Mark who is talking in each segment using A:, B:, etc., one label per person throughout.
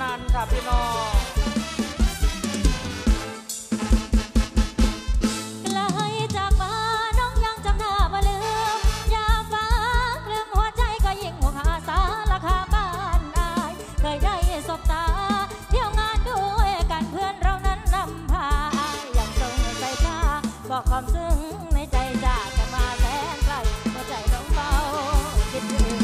A: านค่ะพี่น้อง
B: ความซึ้งในใจจากกันมาแสนไกลหัวใจต้องเบาคิดถึง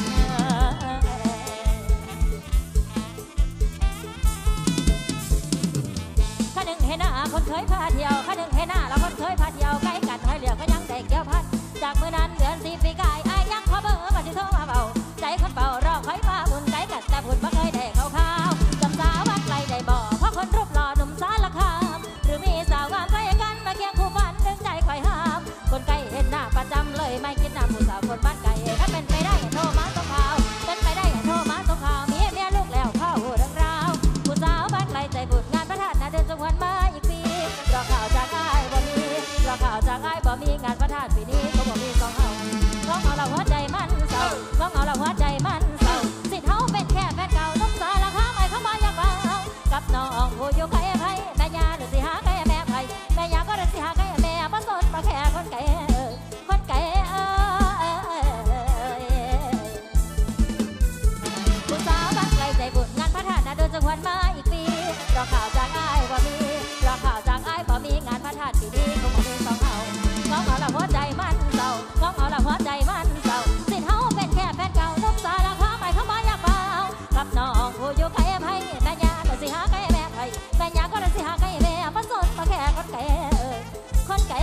B: ข้าหนึ่งเห็นหน้าคนเคยพาเที่ยวข้าหนึ่งเห็นหน้าแล้วคนเคยพาเที่ยวใกล้กันห้อยเหลือก็ยังได้เกี่ยวพันจากเมื่อนั้นเดือน4 ปีกายอ้ายยังขอเบอร์มาที่โทรมาเบาใจคนเบารอคอยมาบุญไกลกันแต่บุญบ่เคยได้เข้าข้าวจำสาวว่าไกลได้บ่เพราะคนรูปหล่อหนุ่มสารคามหรือมีสาวงามใจกันมาเคียงคู่ฝันดึงใจคอยห้ามคนไกลเห็นหน้าประจำเลยไม่คิดหน้าผู้สาวคนบ้านไกลถ้าเป็นไปได้โทรมาส่งข่าวเป็นไปได้โทรมาส่งข่าวมีเมียลูกแล้วเข้าเรื่องราวผู้สาวบ้านไกลใจบุญงานพระธาตุนาเดินจงวันมาอีกปีรอข่าวจากอ้ายบ่มีรอข่าวจากอ้ายบ่มีงานพระธาตุปีนี้ก็บ่มีสองเอาเราหัวใจมันเศร้าเราหัวใจมันเศร้าสิเท่าเป็นแค่แฟนเก่าต้องสารคามไอ้เขามาอยากเอากับน้องผู้อยู่ไกลไผแม่ยาหรือสิหาไกลแม่ไผแม่ยาก็เลยสิหาไกลแม่บ่สนมาแค่คนไกลคนไกลผู้สาวบ้านไกลใจบุญงานพระธาตุนาเดินจังหวัดมาอีกปีรอข่าวจากอ้ายบ่มีรอข่าวจากอ้ายบ่มีงานพระธาตุปีนี้คงบ่มีสองเอาเราหัวใจมันเศร้าเราหัวใจมันเศร้าสิเฮาเป็นแค่แฟนเก่านุ่มสารคามไอ้เขามาอยากเบากับน้องผู้อยู่ไกลไผแม่ยาก็สิหาไกลแม่ไผแม่ยาก็สิหาไกลแม่บ่สนมาแค่คนไกลคนไกล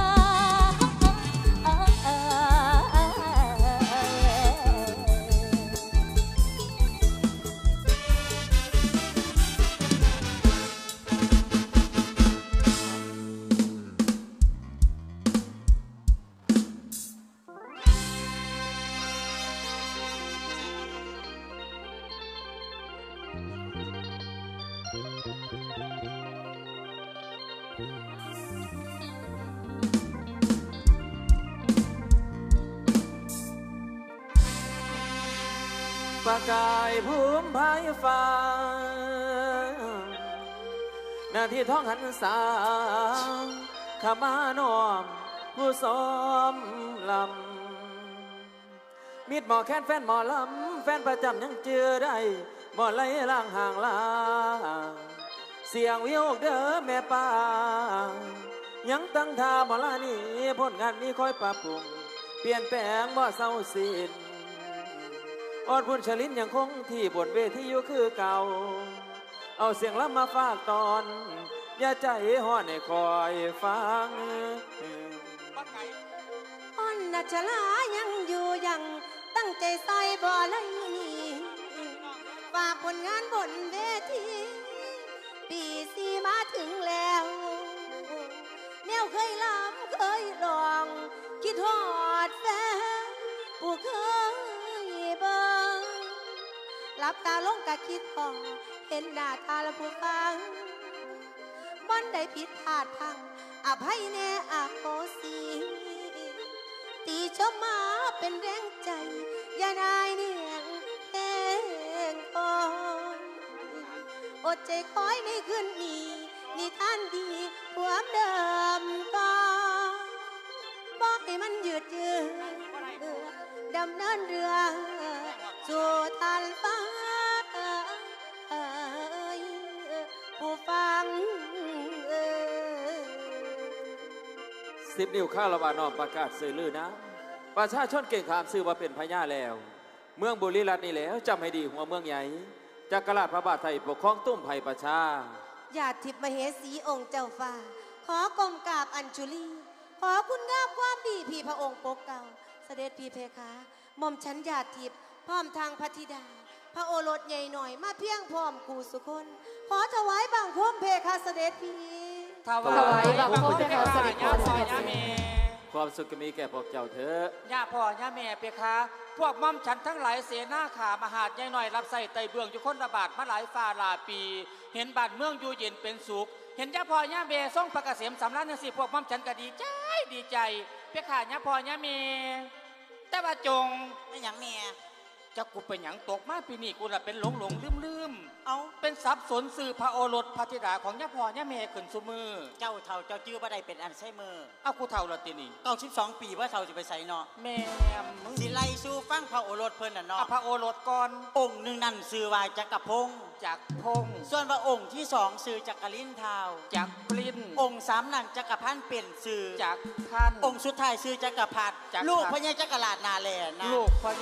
C: ประกายภูมิภายฟ้าหน้าที่ท้องหันสาขมาน้อมผู้สมลำมิดหมอแค้นแฟนหมอลำแฟนประจำยังเจอได้หมอไหลล่างห่างลาเสียงวิวเด้อแม่ป้ายังตั้งท่าหมอลานี่ผลงานนี้ค่อยปรับปรุงเปลี่ยนแปลงบ่เศร้าสิ้นอดบุญชลินยังคงที่บนเวทีอยู่คือเก่าเอาเสียงลำมาฝากตอนอย่าใจห่อนให้คอยฟัง
B: อ่อนนัชลายังอยู่ยังตั้งใจใส่บ่ไหลนี่ฝากผลงานบนเวทีปีสี่มาถึงแล้วแนวเคยลำเคยลองคิดทอดแฟนผู้เคยเบิ่งหลับตาลงกะคิดพอเห็นหน้าตาและผู้ฟังบ่อนได้ผิดพลาดพังอภัยแน่อโหสิตีชมมาเป็นแรงใจอย่านายเนียงแห้งคอยอดใจคอยในคืนนี้นิทานดีความเดิมก็บอกให้มันยืดยืดดำเนินเรือสู่ทานฟ้าผู้ฟัง
C: 10 นิ้วข้าระบาดน้อมประกาศสื่อลือนะประชาชนเก่งขามสื่อว่าเป็นพญาแล้วเมืองบุรีรัตน์นี่แล้วจำให้ดีหัวเมืองใหญ่จักรราชพระบาทไทยปกครองตุ้มไผ่ประชา
B: ญาติทิพย์มเหสีองค์เจ้าฟ้าขอกรมกราบอัญชุลีขอคุณงามความดีพี่พระองค์ปกเก่าเสด็จพี่เพคะหม่อมฉันญาติทิพย์พร้อมทางพระธิดาพระโอรสใหญ่หน่อยมาเพียงพร้อมกูสุคนขอถวายบังคมเพคะเสด็จพี่
A: ถวายบังคมเพคะเสด็จพ่อเสด็จแม่
C: ความสุขมีแก่พวกเจ้าเถอะ
A: ย่าพ่อย่าแม่เพคะพวกม่อมฉันทั้งหลายเสนาขามหาดใหญ่หน่อยรับใส่ไตเบื้องอยู่คนระบาดมาหลายฝ่าหลายปีเห็นบ้านเมืองอยู่เย็นเป็นสุขเห็นย่าพ่อย่าแม่ทรงประกาศเสียมสำราญในสิพวกม่อมฉันก็ดีใจเพคะย่าพ่อย่าแม่แต่ว่าจง
D: ไม่อย่างแม่
A: จะกูเป็นหยังตกมาปีนี้กูละเป็นหลงลืม
D: เอา
A: เป็นสับสนสื่อพระโอรสพระธิดาของย่าพ่อย่าแม่ขึ้นซุมือ
D: เจ้าเท่าเจ้าจื้อบ่ได้เป็นอันไซเมอร์
A: เอากูเท่าละตินี่
D: 92 ปีว่าเท่าจะไปใส่เนาะ
A: แม่มึง
D: สิไล่สู่ฟังพระโอรสเพิ่นน่ะ
A: เอา
D: เนาะ
A: พระโอรสก่อน
D: องค์หนึ่งนั่นชื่อว่าจักรพงศ์
A: จากพงษ์
D: ส่วนว่าองค์ที่สองชื่อจักรินทาว
A: จากปลิ้น
D: องค์สามนั่นจักรพันธ์เป็นชื่อ
A: จากท่าน
D: องค์สุดท้ายชื่อจักรพรรดิ
A: จักรพรรดิ
D: ลูกพญาจักรราชนาแลนะ
A: ลูกพ่อใหญ่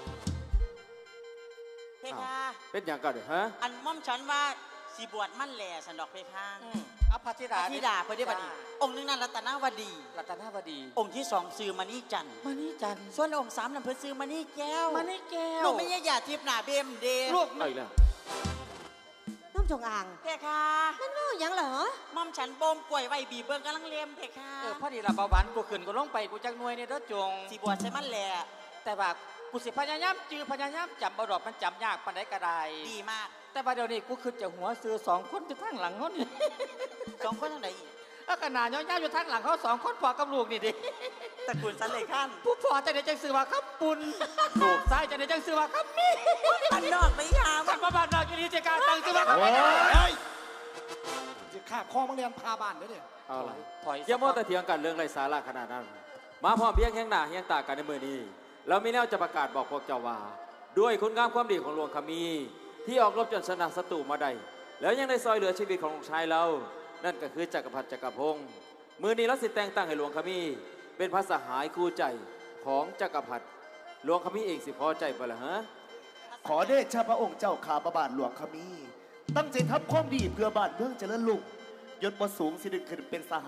D: เพคะ
C: เป็นอย่างกันฮะ
D: อันม่อมฉันว่าสิบวชมั่นแหล่สันดอกเพคะ
A: เอาพระธิ
D: พ
A: ดา
D: ระธิดาเพื่อได้บัดนี้องค์หนึงนั่นรัตนาวดี
A: รัตนาวดี
D: องค์ที่สองชื่อมณีจันทร์
A: มานี่จันทร์
D: ส่วนองค์สามนั่นเพิ่นชื่อมณีแก้ว
A: มานี่แก้ว
D: ลูกไม่ใช่ยาทิพย์หนาเบมเด
A: ลูก
C: เอาอีกแล้ว
B: น้องจงอ่าง
D: เพคะ
B: มันว่าหยังเหรอ
D: ม่อมฉันโบมกล้วยไว้บีบเบิ่งกำลังเลียมเพคะ
A: พอดีละเบาหวานกูขึ้นกูลงไปกูจักหน่วยในเด้อจง
D: สิบวชใช่มันแหล่
A: แต่ว่ากูสิพยายามจือพยายามจำบ่ดอกมันจำยากปานใดก็ได้
D: ดีมาก
A: แต่ว่าเดี๋ยวนี้กูขึ้นจากหัวซื้อสองคนอยู่ทางหลังเขานี่
D: สองคนทางไหนอีก
A: แล้วขนาดย่อยๆอยู่ทางหลังเขาสองคนพ่อกับลูกนี่ดิ
D: ตระกูลสันเลยขั้น
A: ผู้พ่อจะได้จังซื้อว่าคำปุนลูกซ้ายจะได้จังซื้อว่าคำมี
D: บ้านนอกไม่ยาม
A: ขันมาบ้านนอกอยู่นี่จะการจังซื้อว่าคำ
E: โอ้
A: มี
E: ยจะฆ่าคอมังเรียนพาบ้านเด้อเนี่ย
C: เอาละ
A: ถอย
C: อย่ามัวแต่เถียงกันเรื่องไร้สาระขนาดนั้น มาพร้อมเพียงแห่งหน้าแห่งตากันในมือนี้เรามีแนวจะประกาศบอกพวกเจ้าว่า ด้วยคุณงามความดีของหลวงขมี ที่ออกรบจนชนะศัตรูมาได้แล้วยังได้ซอยเหลือชีวิตของลูกชายเรา นั่นก็คือจักรพรรดิจักรพงศ์มือนี้เราสิแต่งตั้งให้หลวงขมี เป็นพระสหายคู่ใจของจักรพรรดิหลวงขมีเองสิพอใจบ่ล่ะฮะ
E: ขอเดชะพระองค์เจ้าข้าพระบาทหลวงขมี ตั้งใจทำความดีเพื่อบ้านเมืองเจริญรุ่งยศบ่สูงสิดึงขึ้นเป็นสห